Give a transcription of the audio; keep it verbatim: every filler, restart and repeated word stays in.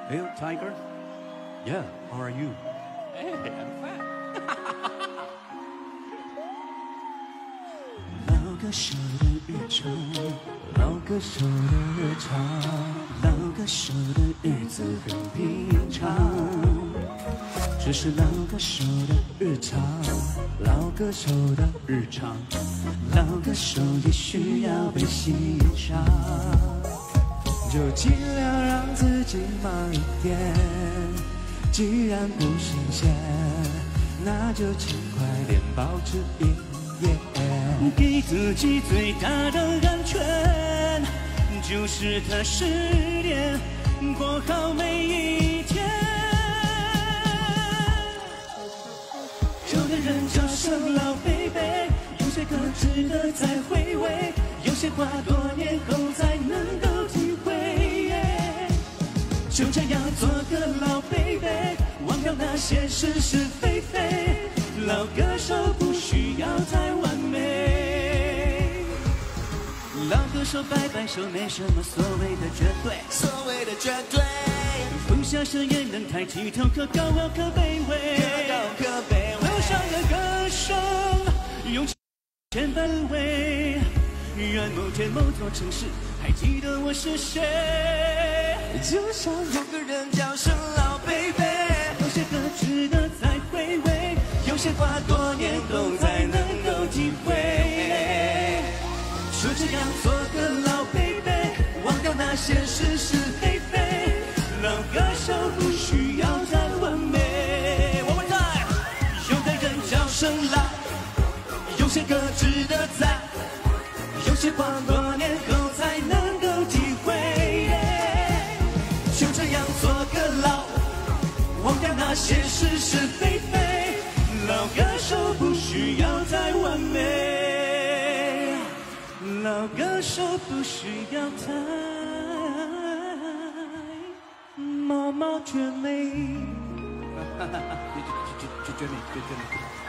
Hey, Tiger. Yeah, how are you? Hey, I'm fine. 老歌手的日常，老歌手的日常，老歌手的日子很平常。这是老歌手的日常，老歌手的日常，老歌手也需要被欣赏。就尽量让自己慢一点，既然不新鲜，那就尽快点保持营业。 给自己最大的安全，就是踏实点，过好每一天。有的人叫声老贝贝，有些歌值得再回味，有些话多年后才能够体会。就这样做个老贝贝，忘掉那些是是非非。老歌手不需要太完美，老歌手摆摆手，没什么所谓的绝对， 所谓的绝对， 不下声也能抬起头，可高傲可卑微， 可高可卑微。 路上的歌声，用千百位，愿某天某座城市还记得我是谁。 就像有个人叫声老贝贝， 有些歌值得再回味，有些话多年后才能够体会。就这样做个老贝贝，忘掉那些是是非非。老歌手不需要太完美。One more time， 有的人叫声老，有些歌值得赞，有些话多年后才能够体会。就这样做个老，忘掉那些是是非非。老歌手不需要太完美，老歌手不需要太毛毛绝美。 绝绝绝绝绝绝美，绝绝美。